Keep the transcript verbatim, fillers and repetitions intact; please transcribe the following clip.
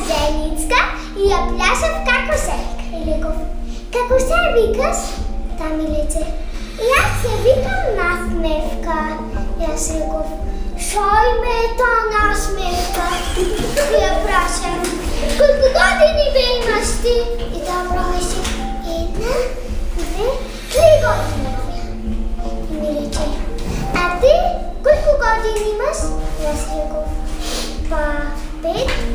Зеленицка и я пляша в каруселка. И реков, карусел викаш? Там и рече, и аз я викам насмевка. И аз реков, шой ме е то насмевка? И я прашам, колко години бе имаш ти? И тя браше, една, две, три години. И ми рече, а ти колко години имаш? И аз реков, па, пет,